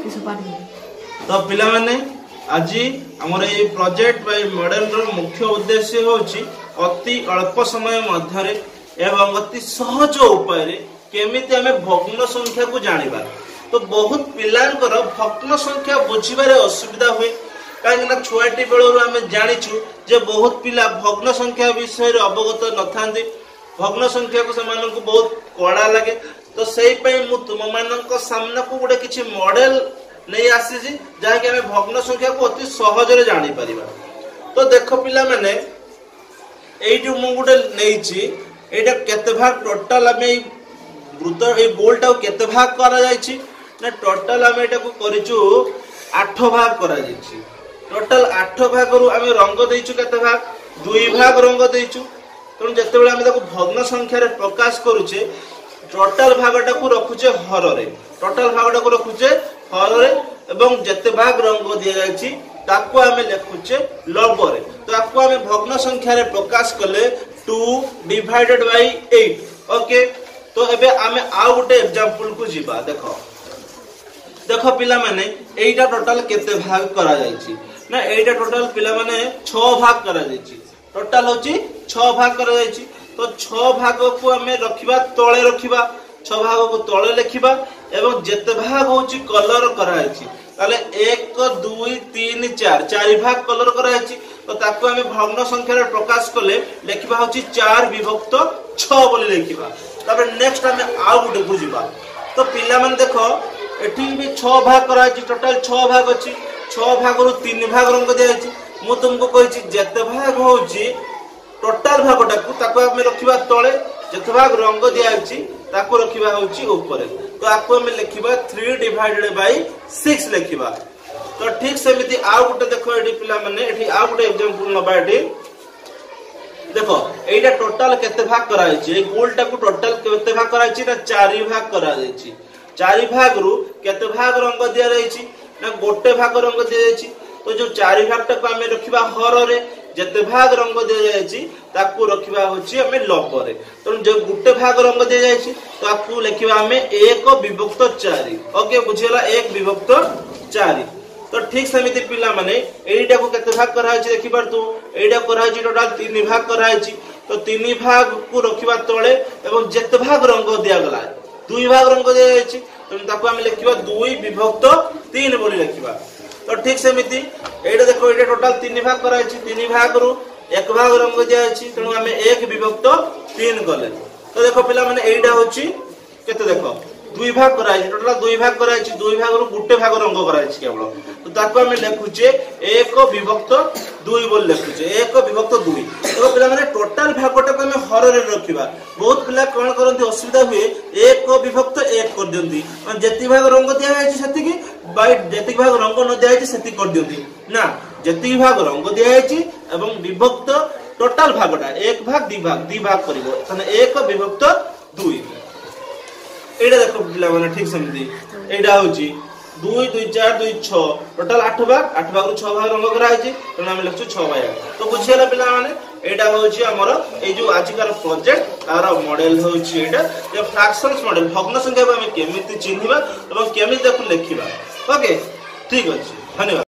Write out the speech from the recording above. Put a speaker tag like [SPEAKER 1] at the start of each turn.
[SPEAKER 1] तो पिला माने आज हमर ए प्रोजेक्ट बाय मॉडल रो मुख्य उद्देश्य होची अति अल्प समय मध्यरे एवं अति सहज उपाय रे केमिति हमें भग्न संख्या को जानिबा। तो बहुत पिलांकर भग्न संख्या बुझिबारे असुविधा हुए कहीं छुआटी बेलू आम जाचु जे बहुत पिला भग्न संख्या विषय अवगत न था भग्न संख्या को से बहुत कड़ा लगे। तो से तुम मान सामना को गोटे किसी मॉडल नहीं आसी जहाँकि आम भग्न संख्या को अति सहज जानी पार। तो देख पिला माने ये मुझे गोटे नहीं यहाँ केते भाग टोटाल आम वृत्त ये गोलटा केते भाग करा टोटाल आम यहाँ करूँ 8 भाग करा टोटाल 8 भाग आम रंग देचु केते भाग 2 भाग रंग देचु। तेणु जिते आम भग्न संख्यार प्रकाश करुचे टोटाल भागटा को रखुचे हर रे टोटाल भागटा को रखुचे हर रे एवं जेते भाग रंग दि जाइछि ताको आमे लिखुचे लब रे। तो आपको आमे भग्न संख्यार प्रकाश कले 2 डिवाइडेड बाय 8 ओके। तो एबे आमे आ गोटे एग्जांपल को जीवा देखो देखो पिला माने एटा टोटाल केते भाग करा जाइछि ना एटा टोटाल पिला माने 6 भाग करा जाइछि टोटाल होची 6 भाग करा जाइछि। तो 6 भाग को हमें रखिबा तळे रखिबा 6 भाग को तळे लिखिबा एवं जेते भाग होची कलर करा जाइछि ताले 1 2 3 4 4 भाग कलर करा जाइछि। तो ताको हमें भग्न संख्यार प्रकाश कले लिखिबा होची 4 विभक्त 6 बोली लिखिबा। तापर नेक्स्ट हमें आ गुटे बुझिबा। तो पिला मन देखो एठी भी 6 भाग करा जाइछि टोटल 6 भाग अछि 6 भाग रु 3 भाग रंग दिया जाइछि। मु तुमको कहिछि जेते भाग होची टोटाल भागटा को ताको हमें रखिबा तळे जेते भाग रंग दिया जाइछि ताको रखिबा होची ऊपर। तो आपको हमें लिखिबा 3 डिवाइडेड बाय 6 लिखिबा। तो ठीक सेमिति आ गुटे देखो एठी पिला माने एठी आ गुटे एग्जांपल नबा एठी देखो एटा टोटाल केते भाग करा जाइछि ए गोलटा को टोटाल केते भाग करा जाइछि ना 4 भाग करा जाइछि 4 भाग रु केते भाग रंग दिया जाइछि ना गोटे भाग रंग दिया जाइछि। तो जो 4 भागटा को हमें रखिबा हर रे जेते भाग रंग दिया जाइछि ताकू रखिबा होछि हमें लब रे। तो जो गुटे भाग रंग दिया जाइछि ताकू लिखिबा हमें 1 विभक्त 4 ओके बुझियला 1 विभक्त 4। तो ठीक सेमिति पिला माने एटा को केते भाग करा होछि देखि पार तू एटा करा होछि टोटल 3 भाग करा होछि। तो 3 भाग को रखिबा तळे एवं जेते भाग रंग दिया गला 2 भाग रंग दिया जाइछि तो ताकू हम लिखिबा 2 विभक्त 3 बोली लिखिबा। तो ठीक सेमिति एटा देखो एटा टोटल 3 भाग करा होछि 3 भाग रु 1 भाग रंग दिया जाइछि तेणु हमें 1 विभक्त 3 कले। तो देखो पिला माने एटा होछि केते देखो 2 भाग करा होछि टोटल 2 भाग करा होछि 2 भाग रु गुटे भाग रंग करा होछि केवल। तो ताको हमें लिखुचे 1 विभक्त 2 बोल लिखुचे 1 विभक्त 2। देखो पिला माने टोटल भागटा को हमें हर रे रखिबा बहुत पिला कोन करंती असुविधा हुए 1 विभक्त 1 कर दियंती माने जेति भाग रंग दिया जायछि सेति की बाय जेति भाग रंग न दिया जायछि सेति कर दियंती ना जेति भाग रंग दिया जायछि एवं विभक्त टोटल भागटा 1 भाग 2 भाग करिवो तने 1 विभक्त 2। एटा देखो पिला माने ठीक समझी एटा होची 2 2 4 2 6 टोटल 8 भाग रु 6 भाग रंग करा होची तो हम लिखछु 6 भाग। तो बुझियला पिला माने एटा होची हमर ए जो आजिकार प्रोजेक्ट तार मॉडल होची एटा जे फ्रैक्शंस मॉडल भग्न संख्या को हम केमिति चिन्हिबा एवं केमिति देखु लिखिबा ओके ठीक अछि धन्यवाद।